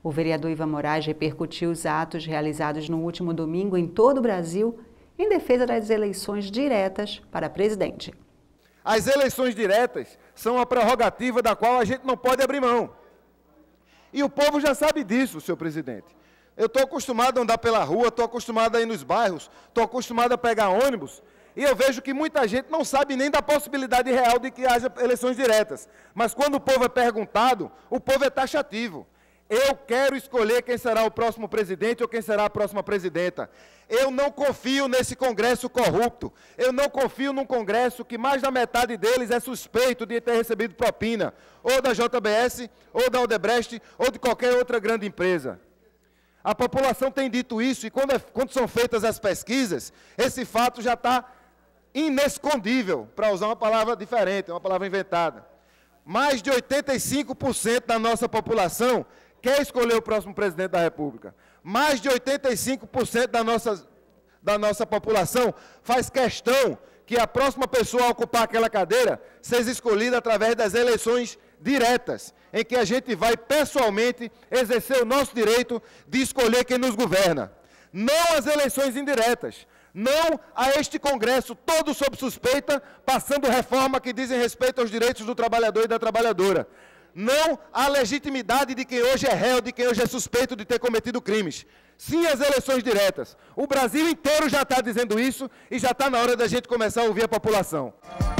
O vereador Ivan Moraes repercutiu os atos realizados no último domingo em todo o Brasil em defesa das eleições diretas para presidente. As eleições diretas são a prerrogativa da qual a gente não pode abrir mão. E o povo já sabe disso, senhor presidente. Eu estou acostumado a andar pela rua, estou acostumado a ir nos bairros, estou acostumado a pegar ônibus, e eu vejo que muita gente não sabe nem da possibilidade real de que haja eleições diretas. Mas quando o povo é perguntado, o povo é taxativo. Eu quero escolher quem será o próximo presidente ou quem será a próxima presidenta. Eu não confio nesse Congresso corrupto. Eu não confio num Congresso que mais da metade deles é suspeito de ter recebido propina, ou da JBS, ou da Odebrecht, ou de qualquer outra grande empresa. A população tem dito isso, e quando são feitas as pesquisas, esse fato já está inescondível, para usar uma palavra diferente, uma palavra inventada. Mais de 85% da nossa população quer escolher o próximo presidente da República. Mais de 85% da nossa população faz questão que a próxima pessoa a ocupar aquela cadeira seja escolhida através das eleições diretas, em que a gente vai pessoalmente exercer o nosso direito de escolher quem nos governa. Não as eleições indiretas, não a este Congresso todo sob suspeita, passando reforma que dizem respeito aos direitos do trabalhador e da trabalhadora. Não a legitimidade de quem hoje é réu, de quem hoje é suspeito de ter cometido crimes. Sim, as eleições diretas. O Brasil inteiro já está dizendo isso e já está na hora da gente começar a ouvir a população.